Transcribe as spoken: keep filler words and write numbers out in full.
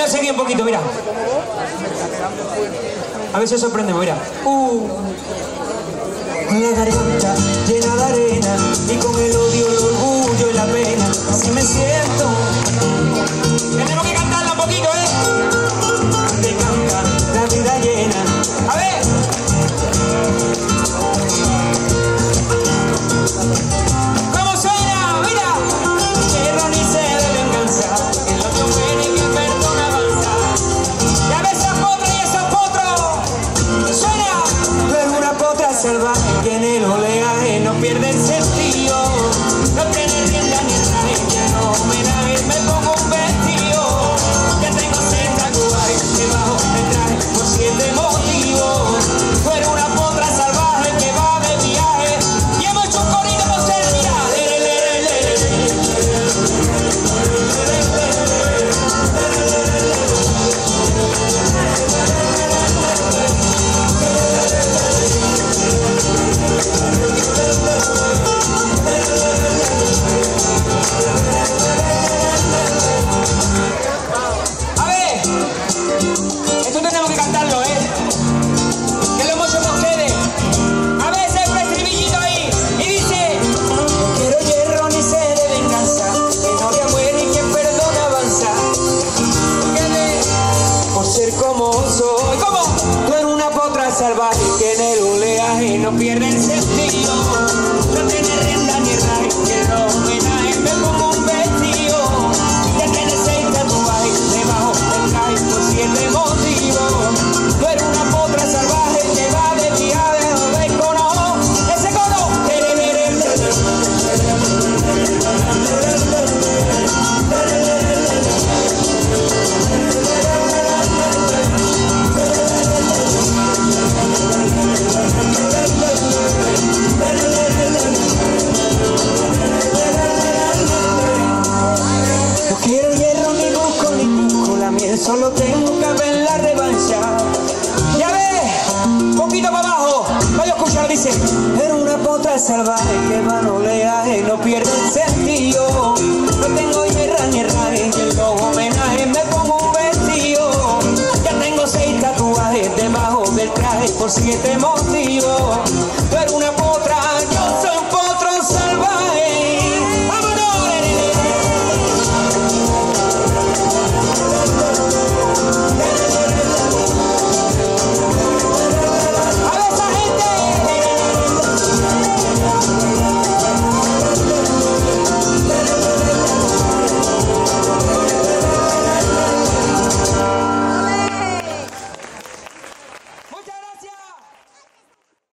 a seguir un poquito, mira. A ver si sorprendemos, mira. Uh. Con la garganta llena de arena y con el odio, el orgullo y la pena, así me siento. Tenemos que cantarla un poquito, ¿eh? Te canta la vida llena. A ver. ¿Cómo suena? Mira. Guerra ni sed de venganza, el odio muere y quien perdona avanza. Y a ver esa potra y esos potros. Suena. Tú eres una potra salvaje que en el oleaje no pierde el sentido. No tiene rienda ni traje, que no homenaje me pongo un vestido. Que tengo senta guay debajo del traje por siete motivos. Tú eres una potra salvaje que va de viaje y hemos hecho un corrido con ser, mira. A ver, esto tenemos que cantarlo, ¿eh? Que lo hemos hecho con ustedes. A ver, ese estribillito ahí. Y dice: no quiero hierro ni sed de venganza, que novia muere y quien perdona avanza. Por ser como soy. ¿Cómo? Tú eres una potra salvaje que en el oleaje no pierde el sentido. No tiene rienda ni raje, que en los homenajes me pongo un vestido. Que tiene seis tatuajes debajo del traje por siete motivos. Tú eres una potra salvaje que va de viaje, no ves cono. Ese cono. No quiero hierro ni busco ni busco la miel, solo tengo que ver la revancha. Ya ves, poquito para abajo, vaya a escuchar, dice: era una potra salvaje que va en oleaje, no